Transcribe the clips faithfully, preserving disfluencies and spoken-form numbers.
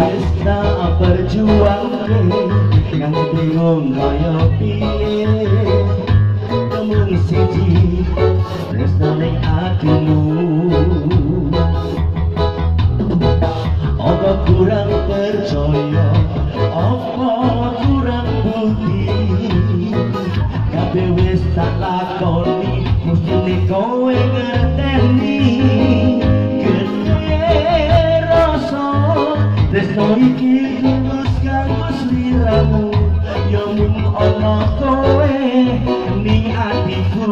wis tak berjuang yang bingung kaya piye mung siji tresno ning atimu apa kurang percaya apa kurang bukti kabeh wis tak lakoni mesti kowe ngerteni gede rasa tresno iki tulus kanggo sliramu ya mung ana kowe ning atiku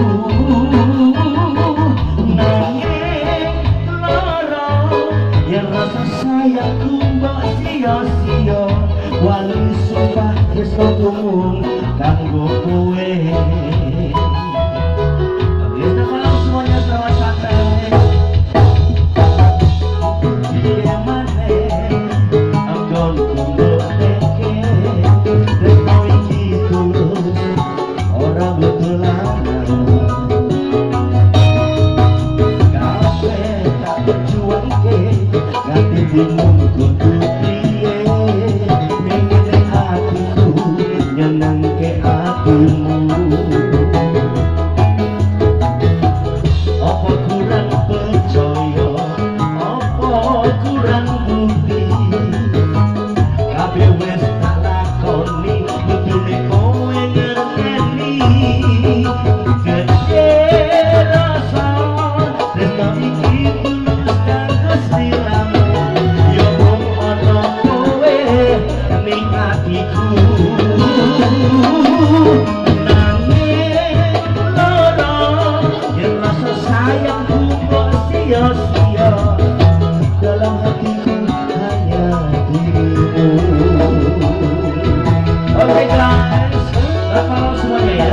nanging lara yen rasa sayangku mbok sia-sia wali sumpah tresno mung kanggo kowe. Dalam hatiku hanya dirimu. Oke guys, selamat malam semuanya ya.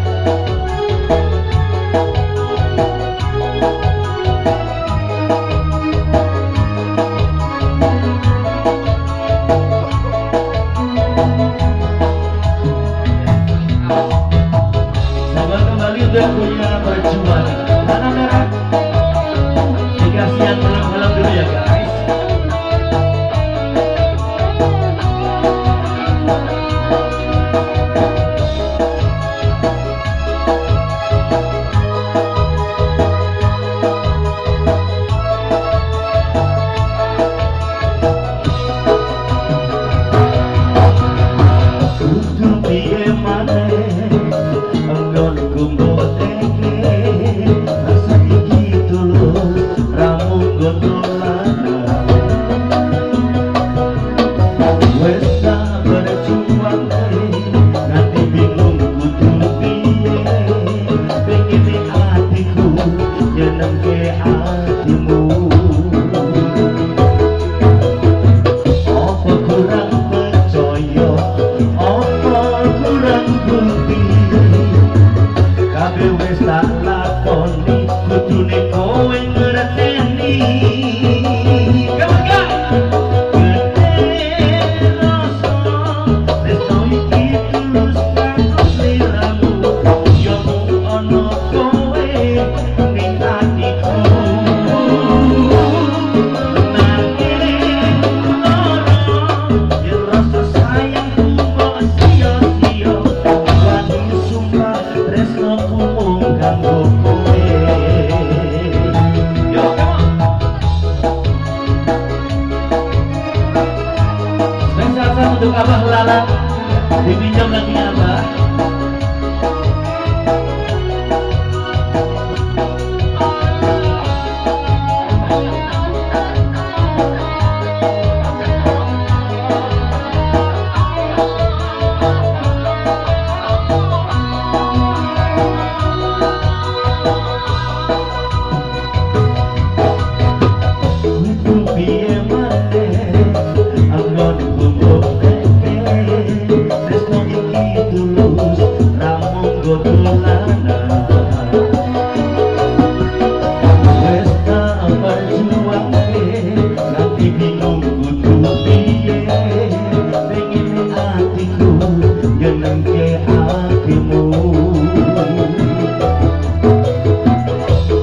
Selamat kembali untuk punya perjuangan. Tanah merah. Dikasih yang malam-malam dulu ya guys. Kudu piye maneh enggon kumpul teke rasa iki tulus ramu gondolana wes tak berjuang nanti bingung kudu piye pengen di hatiku jeneng ke hatimu apa kurang percaya apa kurang bukti kabeh wis tak lakoni kudune kowe ngerteni. Come on guys. Gede rasa tresno iki tulus kanggo sliramu ya mung ana kowe ning atiku nanging lara yen rasa sayangku mbok sia-sia wani sumpah tresno mung kanggo kowe. Yo, come on. Spesial untuk Abah Lala, dipinjam lagi Abah.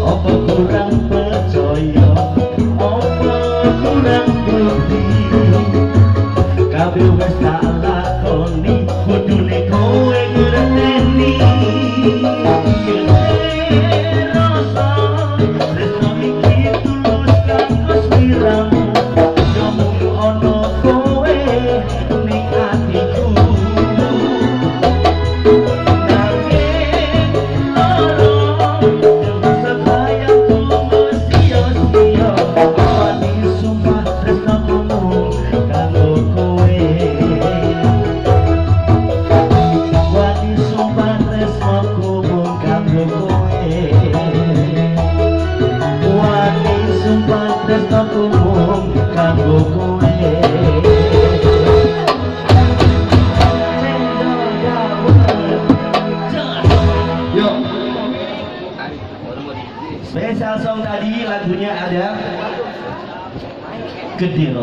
Kurang percaya, apa kurang bukti kabeh wis tak lakoni kudune kowe ngerteni rasa rasa iki tulus kanggo sliramu nyomong ono kowe ning atiku spesial song tadi lagunya ada Gede.